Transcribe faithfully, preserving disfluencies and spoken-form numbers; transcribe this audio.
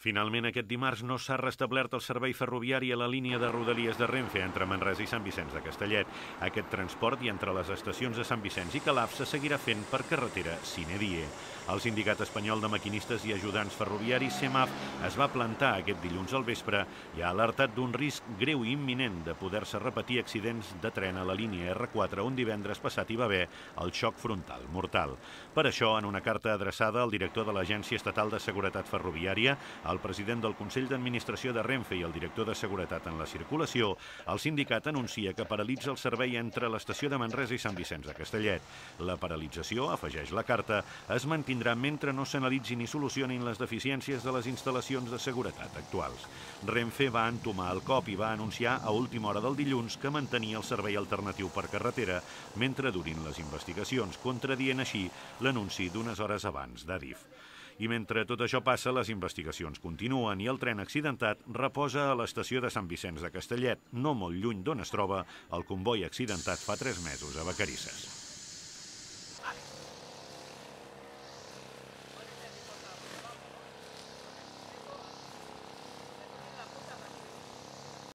Finalment, aquest dimarts no s'ha restablert el servei ferroviari a la línia de Rodalies de Renfe entre Manresa i Sant Vicenç de Castellet. Aquest transport i entre les estacions de Sant Vicenç i Calaf se seguirà fent per carretera sine die. El Sindicat Espanyol de Maquinistes i Ajudants Ferroviaris, SEMAF, es va plantar aquest dilluns al vespre i ha alertat d'un risc greu i imminent de poder-se repetir accidents de tren a la línia erre quatre, on divendres passat hi va haver el xoc frontal mortal. Per això, en una carta adreçada al director de l'Agència Estatal de Seguretat Ferroviària, el president del Consell d'Administració de Renfe i el director de Seguretat en la Circulació, el sindicat anuncia que paralitza el servei entre l'estació de Manresa i Sant Vicenç de Castellet. La paralització, afegeix la carta, es mantindrà mentre no s'analitzin i solucionin les deficiències de les instal·lacions de seguretat actuals. Renfe va entomar el cop i va anunciar a última hora del dilluns que mantenia el servei alternatiu per carretera mentre durin les investigacions, contradient així l'anunci d'unes hores abans d'Adif. I mentre tot això passa, les investigacions continuen i el tren accidentat reposa a l'estació de Sant Vicenç de Castellet, no molt lluny d'on es troba el comboi accidentat fa tres mesos a Vacarisses.